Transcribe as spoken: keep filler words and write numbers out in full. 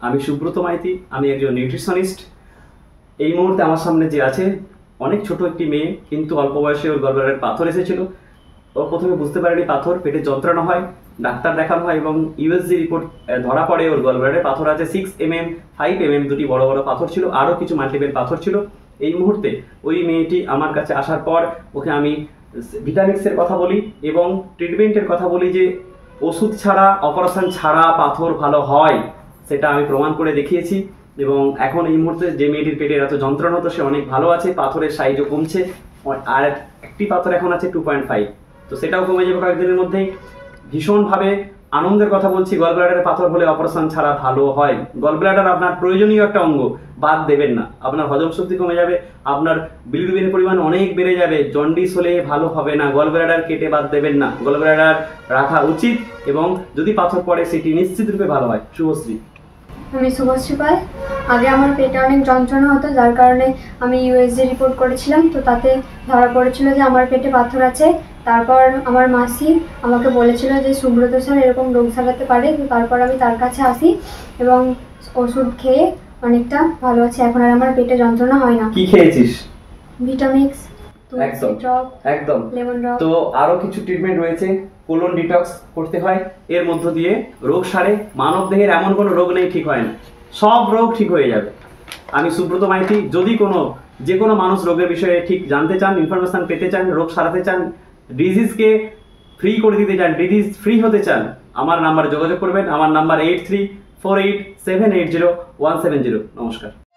আমি সুব্রত মাইতি, আমি একজন নিউট্রিশনিস্ট। এই মুহূর্তে আমার সামনে যে আছে অনেক ছোট একটি মেয়ে, কিন্তু অল্প বয়সে ওর গলব্লাডারে পাথর এসেছিল। ও প্রথমে বুঝতে পারেনি পাথর, পেটে যন্ত্রণা হয়, ডাক্তার দেখানো হয় এবং ইউএসজি রিপোর্ট ধরা পড়ে ওর গলব্লাডারে পাথর আছে। Six M M five M M দুটি বড় বড় পাথর ছিল, আরও কিছু মাল্টিপল পাথর ছিল। এই মুহূর্তে ওই মেয়েটি আমার কাছে আসার পর ওকে আমি ভিটামিক্সের কথা বলি এবং ট্রিটমেন্টের কথা বলি যে ওষুধ ছাড়া, অপারেশন ছাড়া পাথর ভালো হয়, সেটা আমি প্রমাণ করে দেখিয়েছি। এবং এখন এই মুহূর্তে যে মেয়েটির পেটের এত যন্ত্রণা হতো সে অনেক ভালো আছে, পাথরের সাইজও কমছে, আর একটি পাথর এখন আছে টু পয়েন্ট ফাইভ, তো সেটাও কমে যাবে কয়েকদিনের মধ্যেই। ভীষণভাবে আনন্দের কথা বলছি, গলব্লাডারে পাথর হলে অপারেশন ছাড়া ভালো হয়। গলব্লাডার আপনার প্রয়োজনীয় একটা অঙ্গ, বাদ দেবেন না। আপনার হজম শক্তি কমে যাবে, আপনার বিলিরুবিনের পরিমাণ অনেক বেড়ে যাবে, জন্ডিস হলে ভালো হবে না। গলব্লাডার কেটে বাদ দেবেন না, গলব্লাডার রাখা উচিত এবং যদি পাথর পড়ে সেটি নিশ্চিত রূপে ভালো হয়। শুভশ্রী। আমি শুভশ্রী পাল। আগে আমার পেটে অনেক যন্ত্রণা হতো, যার কারণে আমি ইউএসজি রিপোর্ট করেছিলাম, তো তাতে ধরা পড়েছিল যে আমার পেটে পাথর আছে। তারপর আমার মাসি আমাকে বলেছিল যে সুব্রত স্যার এরকম রোগ সারাতে পারে, তো তারপর আমি তার কাছে আসি এবং ওষুধ খেয়ে অনেকটা ভালো আছে। এখন আর আমার পেটে যন্ত্রণা হয় না। কি খেয়েছিস? ভিটামিক্স, একদম একদম লেমন ড্রপ। তো আরো কিছু ট্রিটমেন্ট রয়েছে, কোলন ডিটক্স করতে হয়, এর মধ্য দিয়ে রোগ সারে। মানব দেহের এমন কোনো রোগ নেই ঠিক হয় না, সব রোগ ঠিক হয়ে যাবে। আমি সুব্রত মাইতি। যদি কোনো যে কোনো মানুষ রোগের বিষয়ে ঠিক জানতে চান, ইনফরমেশন পেতে চান, রোগ সারাতে চান, ডিজিজকে ফ্রি করে দিতে চান, ডিজিজ ফ্রি হতে চান, আমার নাম্বারে যোগাযোগ করবেন। আমার number eight three four eight seven eight zero one seven zero. নমস্কার।